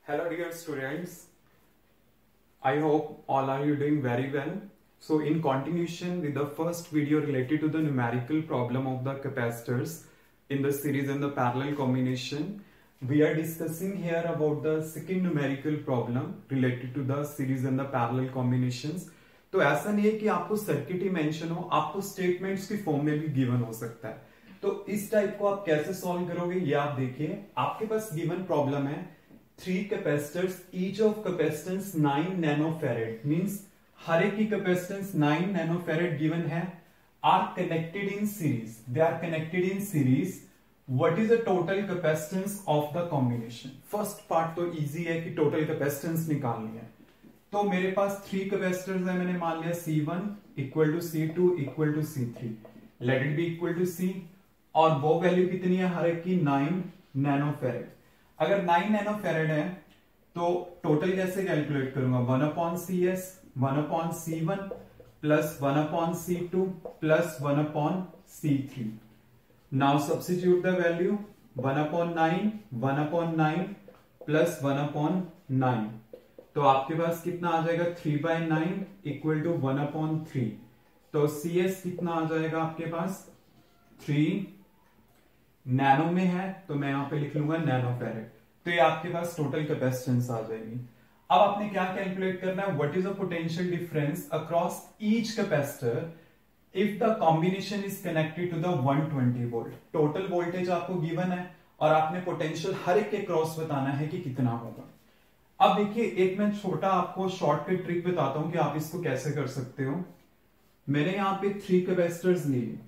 Hello dear students, I hope all are you doing very well. So in continuation with the first video related to the numerical problem of the capacitors in the series and the parallel combination, we are discussing here about the second numerical problem related to the series and the parallel combinations. तो ऐसा नहीं है कि आपको circuit ही mention हो, आपको statements की form में भी गिवन हो सकता है. तो इस टाइप को आप कैसे सॉल्व करोगे ये आप देखिए. आपके पास गिवन प्रॉब्लम है 3 capacitors, each of capacitance 9 nanofarad, means हर एक की कैपेसिटेंस 9 नैनोफैरेड गिवन है, are connected in series. They are connected in series. What is the total capacitance of the combination? First part तो इजी है कि total capacitance निकालनी है. तो मेरे पास 3 कैपेसिटर्स है, मैंने मान लिया C1 equal to C2 equal to C3, let it be equal to C, और वो वैल्यू कितनी है हर एक की 9 नैनोफैरेड. अगर 9 नैनोफैरेड है तो टोटल कैसे कैलकुलेट करूंगा? 1/CS 1/C1 plus 1/C2 plus 1/C3. Now substitute the value. 1/9 1/9 plus 1/9, तो आपके पास कितना आ जाएगा? 3/9 इक्वल टू 1/3. तो CS कितना आ जाएगा आपके पास? 3 नैनो में है तो मैं यहां पे लिख लूंगा नैनोफैरेड. तो ये आपके पास टोटल कैपेसिटेंस आ जाएगी. अब आपने क्या कैलकुलेट करना है? What is the potential difference across each capacitor if the combination is connected to the 120 volt. Total voltage आपको गिवन है और आपने पोटेंशियल हर एक के क्रॉस बताना है कि कितना होगा. अब देखिए, एक मैं छोटा आपको शॉर्टकट ट्रिक बताता हूं कि आप इसको कैसे कर सकते हो. मैंने यहां पे 3 कैपेसिटर्स लिए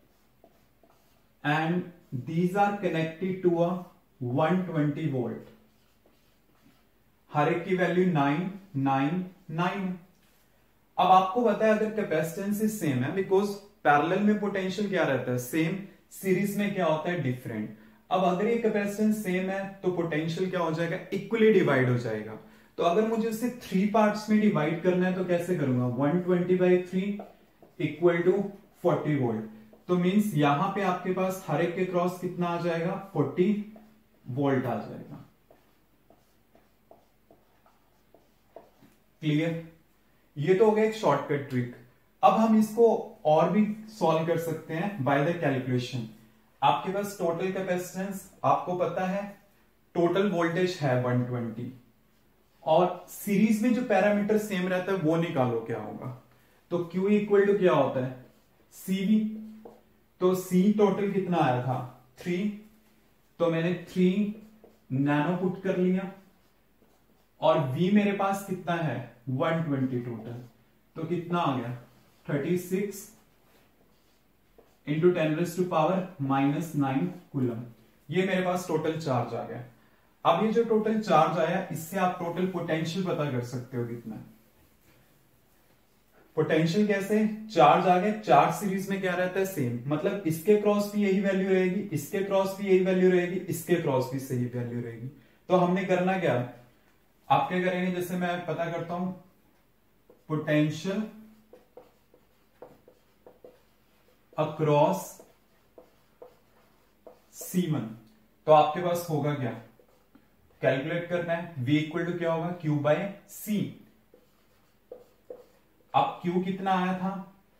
and these are connected to a 120 volt. हर एक की वैल्यू 9 9 9. अब आपको पता है अगर कैपेसिटेंस सेम है, बिकॉज पैरेलल में पोटेंशियल क्या रहता है? सेम. सीरीज में क्या होता है? डिफरेंट. अब अगर ये कैपेसिटेंस सेम है तो पोटेंशियल क्या हो जाएगा? इक्वली डिवाइड हो जाएगा. तो अगर मुझे इसे 3 पार्ट्स में डिवाइड करना है तो कैसे करूंगा? 120/3 इक्वल टू 40 वोल्ट. तो मींस यहां पे आपके पास हर एक के क्रॉस कितना आ जाएगा? 40 वोल्ट आ जाएगा. क्लियर? ये तो हो गया एक शॉर्टकट ट्रिक. अब हम इसको और भी सॉल्व कर सकते हैं बाय द कैलकुलेशन. आपके पास टोटल कैपेसिटेंस आपको पता है, टोटल वोल्टेज है 120, और सीरीज में जो पैरामीटर सेम रहता है वो निकालो क्या होगा. तो Q इक्वल टू क्या होता है? CV. तो C टोटल कितना आया था? 3. तो मैंने 3 नैनो पुट कर लिया, और V मेरे पास कितना है? 120 टोटल. तो कितना आ गया? 36 इंटू 10⁻⁻9 कूलम. ये मेरे पास टोटल चार्ज आ गया. अब ये जो टोटल चार्ज आया, इससे आप टोटल पोटेंशियल पता कर सकते हो कितना. पोटेंशियल कैसे? चार्ज आ गए. चार्ज सीरीज में क्या रहता है? सेम. मतलब इसके क्रॉस भी यही वैल्यू रहेगी, इसके क्रॉस भी यही वैल्यू रहेगी, इसके क्रॉस भी सही वैल्यू रहेगी. तो हमने करना क्या? आप क्या करेंगे? जैसे मैं पता करता हूं पोटेंशियल अक्रॉस C1, तो आपके पास होगा क्या? कैलकुलेट करना है. V इक्वल टू क्या होगा? Q/C. अब Q कितना आया था?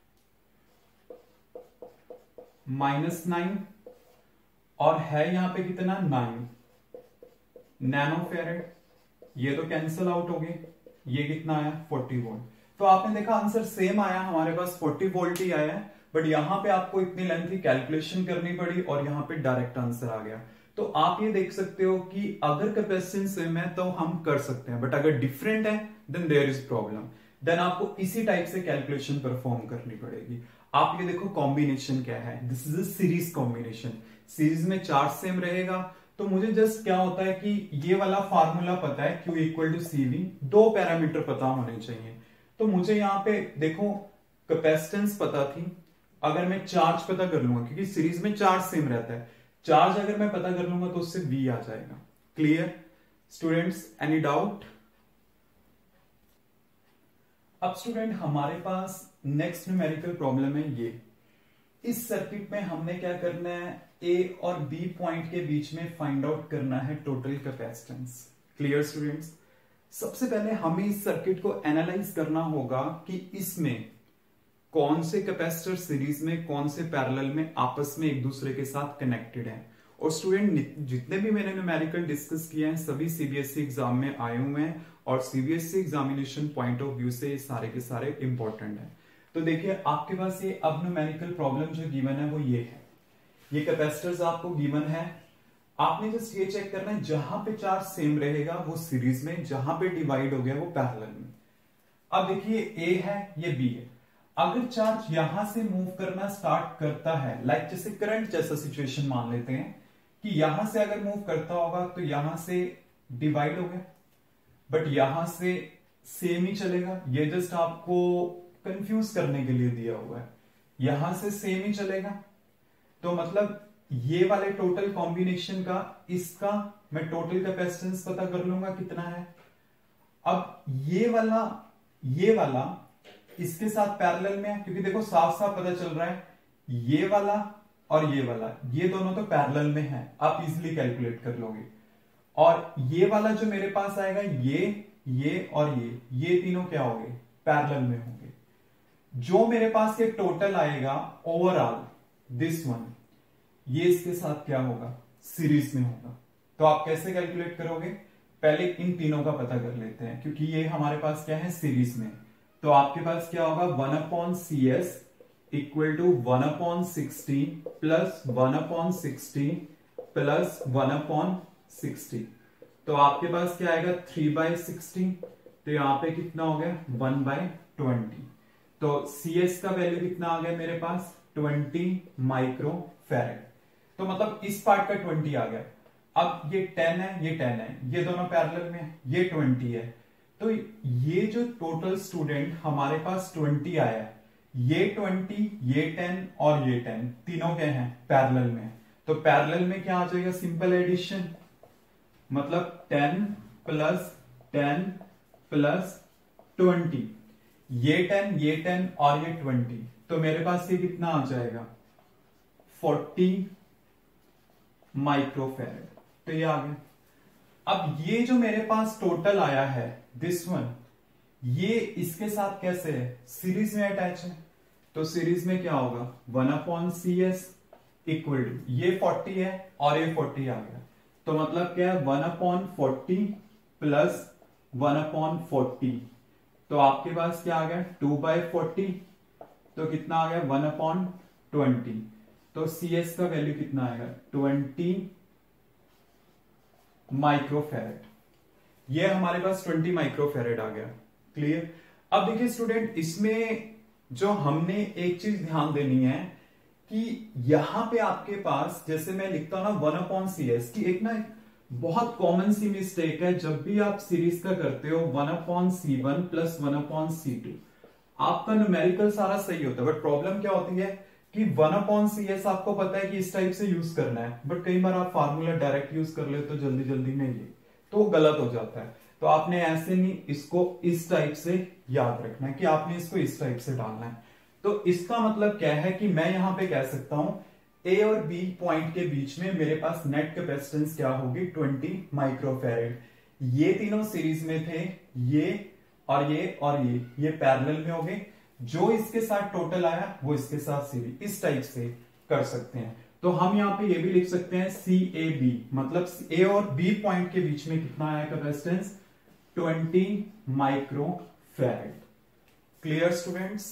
-9, और है यहां पे कितना? 9 नैनोफैरेड. ये तो कैंसिल आउट हो गए. ये कितना आया? 40 वोल्ट. तो आपने देखा आंसर सेम आया, हमारे पास 40 वोल्ट ही आया है, बट यहां पे आपको इतनी लेंथी कैलकुलेशन करनी पड़ी और यहां पे डायरेक्ट आंसर आ गया. तो आप ये देख सकते हो कि अगर कैपेसिटेंस सेम है तो हम कर सकते हैं, बट अगर डिफरेंट है then there is problem. Then आपको इसी टाइप से कैलकुलेशन परफॉर्म करनी पड़ेगी. आप ये देखो कॉम्बिनेशन क्या है? This is a series combination. Series में चार्ज सेम रहेगा, तो मुझे जस्ट क्या होता है कि ये वाला फार्मूला पता है, Q equal to CV. 2 parameter पता होने चाहिए. तो मुझे यहां पे देखो कैपेसिटेंस पता थी, अगर मैं चार्ज पता कर लूंगा, क्योंकि सीरीज में चार्ज सेम रहता है, चार्ज अगर मैं पता कर लूंगा तो उससे V आ जाएगा. Clear students? Any doubt? अब स्टूडेंट हमारे पास नेक्स्ट न्यूमेरिकल प्रॉब्लम है ये. इस सर्किट में हमने क्या करना है, ए और बी पॉइंट के बीच में फाइंड आउट करना है टोटल कैपेसिटेंस. Clear students? सबसे पहले हमें इस सर्किट को एनालाइज करना होगा कि इसमें कौन से कैपेसिटर सीरीज में, कौन से पैरेलल में आपस में एक दूसरे के साथ कनेक्टेड है। और स्टूडेंट जितने भी मैंने न्यूमेरिकल डिस्कस किए हैं सभी सीबीएसई एग्जाम में आए हुए हैं और CBSE examination point of view से ये सारे के सारे इंपॉर्टेंट है। तो देखिए आपके पास ये अब न्यूमेरिकल प्रॉब्लम जो गिवन है वो ये है, ये कैपेसिटर्स आपको गिवन है। आपने जस्ट ये चेक करना है जहां पे चार्ज सेम रहेगा वो सीरीज में, जहां पे डिवाइड हो गया वो पैरेलल में। अब देखिए ए है, ये बी है। अगर चार्ज यहां से मूव करना स्टार्ट करता है, लाइक जैसे करंट जैसा सिचुएशन मान लेते हैं कि यहां से अगर मूव करता होगा तो यहां से डिवाइड हो गया, बट यहां से सेम ही चलेगा। ये जस्ट आपको कंफ्यूज करने के लिए दिया हुआ है, यहां से सेम ही चलेगा। तो मतलब ये वाले टोटल कॉम्बिनेशन का इसका मैं टोटल कैपेसिटेंस पता कर लूंगा कितना है। अब ये वाला इसके साथ पैरेलल में है, क्योंकि देखो साफ साफ पता चल रहा है ये वाला और ये वाला, ये दोनों तो पैरेलल में है, आप इजीली कैलकुलेट कर लोगे। और ये वाला जो मेरे पास आएगा ये और ये तीनों क्या होंगे, पैरेलल में होंगे। जो मेरे पास ये टोटल आएगा ओवरऑल दिस वन, ये इसके साथ क्या होगा, सीरीज में होगा। तो आप कैसे कैलकुलेट करोगे, पहले इन तीनों का पता कर लेते हैं, क्योंकि ये हमारे पास क्या है, सीरीज में। तो आपके पास क्या होगा, 1/CS equal to 1/16 plus 1/16 plus 1/60। तो आपके पास क्या आएगा, 3/16। तो यहां पे कितना हो गया, 1/20। तो CS का वैल्यू कितना आ गया मेरे पास, 20 माइक्रोफैरेड। तो मतलब इस पार्ट का 20 आ गया। अब ये 10 है, ये 10 है, ये दोनों पैरेलल में है, ये 20 है। तो ये जो टोटल स्टूडेंट हमारे पास 20 आया, ये 20, ये 10 और ये 10 तीनों क्या हैं, पैरेलल में। तो पैरेलल में क्या आ जाएगा, सिंपल एडिशन, मतलब 10 प्लस 10 प्लस 20, ये 10 और ये 20। तो मेरे पास ये कितना आ जाएगा, 40 माइक्रोफैरेड। तो ये आ गया। अब ये जो मेरे पास टोटल आया है दिस वन, ये इसके साथ कैसे है, सीरीज में अटैच है। तो सीरीज में क्या होगा, 1/CS इक्वल टू ये 40 है और ये 40 आ गया। तो मतलब क्या है, 1/40 प्लस 1/40। तो आपके पास क्या आ गया, 2/40। तो कितना आ गया, 1/20। तो CS का वैल्यू कितना आएगा, 20 माइक्रोफैरेड। ये हमारे पास 20 माइक्रोफैरेड आ गया। क्लियर? अब देखिए स्टूडेंट, इसमें जो हमने एक चीज ध्यान देनी है कि यहां पे आपके पास जैसे मैं लिखता हूं ना 1/CS की, एक ना बहुत कॉमन सी मिस्टेक है जब भी आप सीरीज का करते हो, 1/C1 प्लस 1/C2। आपका न्यूमेरिकल सारा सही होता है, बट प्रॉब्लम क्या होती है कि 1/CS आपको पता है कि इस टाइप से यूज करना है, बट कई बार आप फार्मूला डायरेक्ट यूज कर ले तो जल्दी जल्दी में ये तो गलत हो जाता है। तो आपने ऐसे नहीं, इसको इस टाइप से याद रखना है कि आपने इसको इस टाइप से डालना है। तो इसका मतलब क्या है कि मैं यहां पे कह सकता हूं ए और बी पॉइंट के बीच में मेरे पास नेट कैपेसिटेंस क्या होगी, 20 माइक्रोफैरेड। ये तीनों सीरीज में थे, ये और ये पैरेलल में हो गए। जो इसके साथ टोटल आया वो इसके साथ सीरीज, इस टाइप से कर सकते हैं। तो हम यहां पे ये भी लिख सकते हैं CAB, मतलब ए और बी पॉइंट के बीच में कितना आया capacitance, 20 microfarad. Clear students?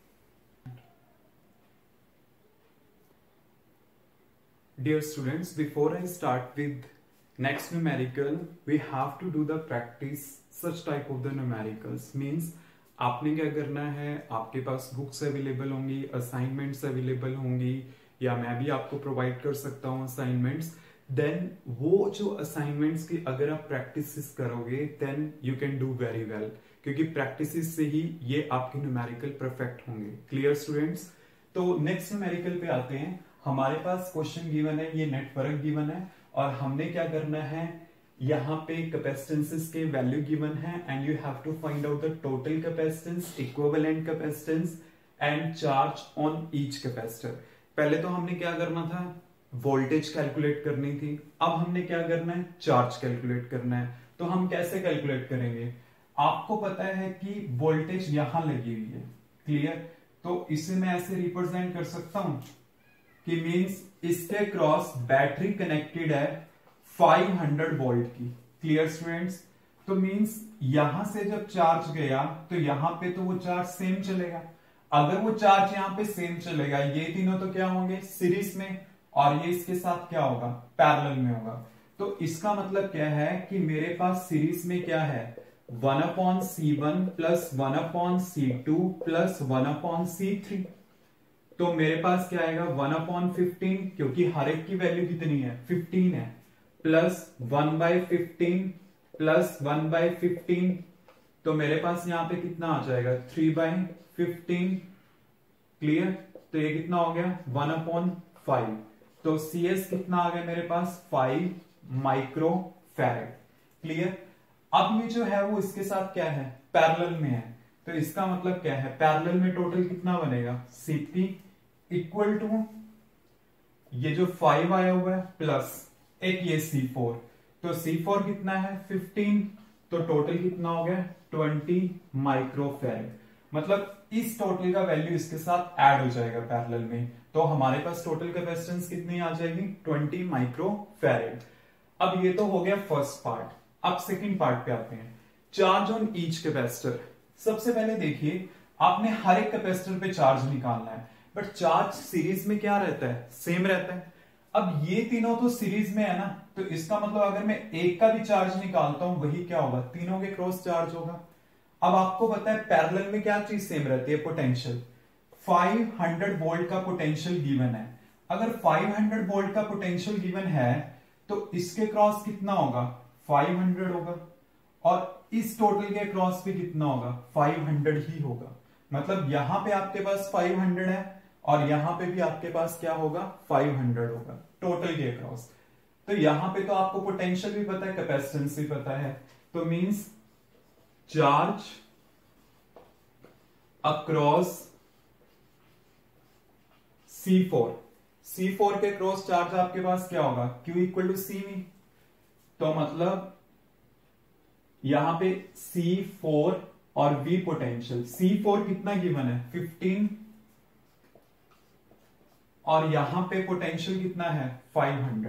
Dear students, before I start with next numerical, we have to do the practice such type of the numericals. Means आपने क्या करना है, आपके पास बुक्स अवेलेबल होंगी, असाइनमेंट्स अवेलेबल होंगी, या मैं भी आपको प्रोवाइड कर सकता हूँ असाइनमेंट्स। देन वो जो असाइनमेंट्स की अगर आप प्रैक्टिस करोगे then you can do very well, क्योंकि प्रैक्टिस से ही ये आपके न्यूमेरिकल परफेक्ट होंगे। Clear students? तो नेक्स्ट न्यूमेरिकल पे आते हैं। हमारे पास क्वेश्चन गिवन है, ये नेटवर्क गिवन है, और हमने क्या करना है, यहाँ पे कैपेसिटेंसेस के वैल्यू गिवन है and you have to find out the total capacitance, equivalent capacitance and charge on each capacitor. पहले तो हमने क्या करना था, वोल्टेज कैलकुलेट करनी थी, अब हमने क्या करना है, चार्ज कैलकुलेट करना है। तो हम कैसे कैलकुलेट करेंगे, आपको पता है कि वोल्टेज यहां लगी हुई है, क्लियर। तो इसे मैं ऐसे रिप्रेजेंट कर सकता हूं कि मींस इसके क्रॉस बैटरी कनेक्टेड है 500 वोल्ट की, क्लियर स्टूडेंट्स। तो मींस यहां से जब चार्ज गया तो यहां पे तो वो चार्ज सेम चलेगा। अगर वो चार्ज यहां पे सेम चलेगा, ये तीनों तो क्या होंगे, सीरीज में, और ये इसके साथ क्या होगा, पैरेलल में होगा। तो इसका मतलब क्या है कि मेरे पास सीरीज में क्या है, 1/C1 plus 1/C2 plus 1/C3। तो मेरे पास क्या आएगा, 1/15, क्योंकि हर एक की वैल्यू कितनी है, 15 है, प्लस 1/15 प्लस 1/15। तो मेरे पास यहां पे कितना आ जाएगा, 3/15, क्लियर। तो ये कितना हो गया, 1/5। तो CS कितना आ गया मेरे पास, 5 माइक्रो फैरेड, क्लियर। अब ये जो है वो इसके साथ क्या है, पैरेलल में है। तो इसका मतलब क्या है, पैरेलल में टोटल कितना बनेगा, CP इक्वल टू ये जो 5 आया हुआ है प्लस एक ये C4। तो C4 कितना है, 15। तो टोटल कितना हो गया, 20 माइक्रो फैरेड। मतलब इस टोटल का वैल्यू इसके साथ ऐड हो जाएगा पैरेलल में। तो हमारे पास टोटल कैपेसिटेंस कितनी आ जाएगी, 20 माइक्रो फैरेड। अब ये तो हो गया फर्स्ट पार्ट। अब सेकंड पार्ट पे आते हैं, चार्ज ऑन ईच कैपेसिटर। सबसे पहले देखिए, आपने हर एक कैपेसिटर पे चार्ज निकालना है, बट चार्ज सीरीज में क्या रहता है, सेम रहता है। अब ये तीनों तो सीरीज में है ना, तो इसका मतलब अगर मैं एक का भी चार्ज निकालता हूं, वही क्या होगा, तीनों के क्रॉस चार्ज होगा। अब आपको पता है पैरेलल में क्या चीज सेम रहती है, पोटेंशियल। 500 वोल्ट का पोटेंशियल गिवन है। अगर 500 वोल्ट का पोटेंशियल गिवन है तो इसके क्रॉस कितना होगा, 500 होगा, और इस टोटल के क्रॉस भी कितना होगा, 500 ही होगा। मतलब यहां पे आपके पास 500 है और यहां पे भी आपके पास क्या होगा, 500 होगा टोटल के क्रॉस। तो यहां पे तो आपको पोटेंशियल भी पता है, कैपेसिटेंस भी पता है। तो मींस चार्ज अक्रॉस C4 के क्रॉस चार्ज आपके पास क्या होगा, Q इक्वल टू CV। तो मतलब यहां पे C4 और V पोटेंशियल, C4 कितना गिवन है, 15, और यहां पे पोटेंशियल कितना है, 500।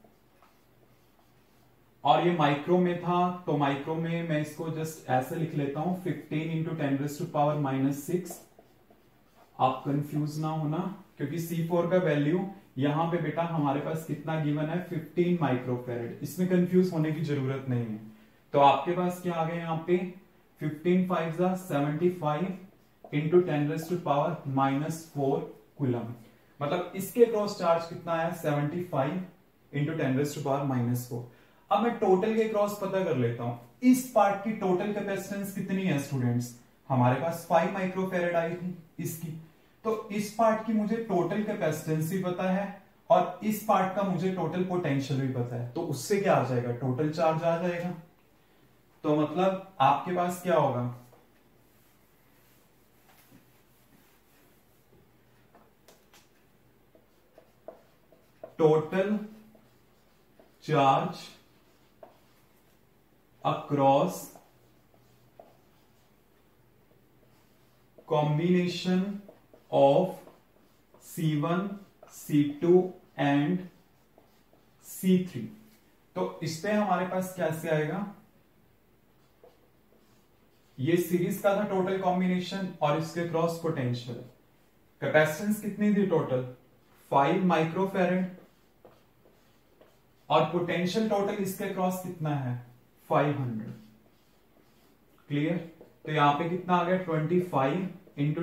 और ये माइक्रो में था, तो माइक्रो में मैं इसको जस्ट ऐसे लिख लेता हूं, 15 इंटू 10⁻⁻⁶। आप कंफ्यूज ना होना, क्योंकि C4 का वैल्यू यहां पे बेटा हमारे पास कितना गिवन है, 15 माइक्रोफैरेड। इसमें कंफ्यूज होने की जरूरत नहीं है। तो आपके पास क्या आ गया यहाँ पे, 15 5 75 इंटू 10⁻⁻⁴ कूलम। मतलब इसके क्रॉस चार्ज कितना है, 75 इंटू 10⁻⁻⁴। अब मैं टोटल के क्रॉस पता कर लेता हूं। इस पार्ट की टोटल कैपेसिटेंस कितनी है स्टूडेंट्स, हमारे पास 5 माइक्रोफैरेड आई थी इसकी। तो इस पार्ट की मुझे टोटल कैपेसिटेंस भी पता है और इस पार्ट का मुझे टोटल पोटेंशियल भी पता है। तो उससे क्या आ जाएगा, टोटल चार्ज आ जाएगा। तो मतलब आपके पास क्या होगा, total charge across combination of C1 C2 and C3। तो इस पे हमारे पास कैसे आएगा, ये सीरीज का था टोटल कॉम्बिनेशन और इसके क्रॉस पोटेंशियल। कैपेसिटेंस कितनी थी टोटल, 5 माइक्रोफैरेड, और पोटेंशियल टोटल इसके क्रॉस कितना है, 500, क्लियर। तो यहां पे कितना आ गया, 25 इंटू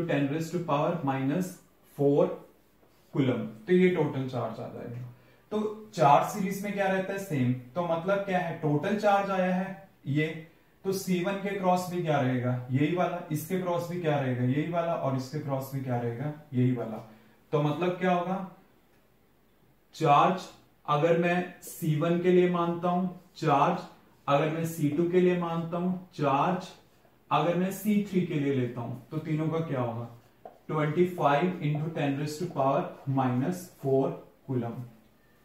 10⁻⁻⁴ कूलम। तो ये टोटल चार्ज आ जाएगा। तो चार्ज सीरीज में क्या रहता है, सेम। तो मतलब क्या है, टोटल चार्ज आया है ये, तो C1 के क्रॉस भी क्या रहेगा, यही वाला, इसके क्रॉस भी क्या रहेगा, यही वाला, और इसके क्रॉस भी क्या रहेगा, यही वाला। तो मतलब क्या होगा, चार्ज अगर मैं C1 के लिए मानता हूं चार्ज, अगर मैं C2 के लिए मानता हूं चार्ज, अगर मैं C3 के लिए लेता हूं, तो तीनों का क्या होगा, 25 इंटू 10⁻⁻⁴ कूलम।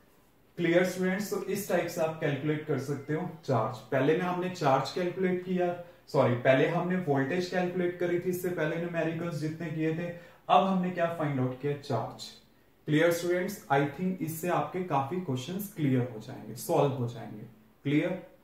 Clear students? तो इस टाइप से आप कैलकुलेट कर सकते हो चार्ज। पहले में हमने चार्ज कैलकुलेट किया, पहले हमने वोल्टेज कैलकुलेट करी थी, इससे पहले न्यूमेरिकल्स जितने किए थे। अब हमने क्या फाइंड आउट किया? Charge. Clear students? I think इससे आपके काफी क्वेश्चंस क्लियर हो जाएंगे, सॉल्व हो जाएंगे। क्लियर?